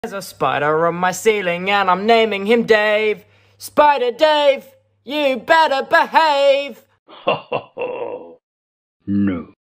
There's a spider on my ceiling and I'm naming him Dave. Spider Dave, you better behave. Ho ho ho. No.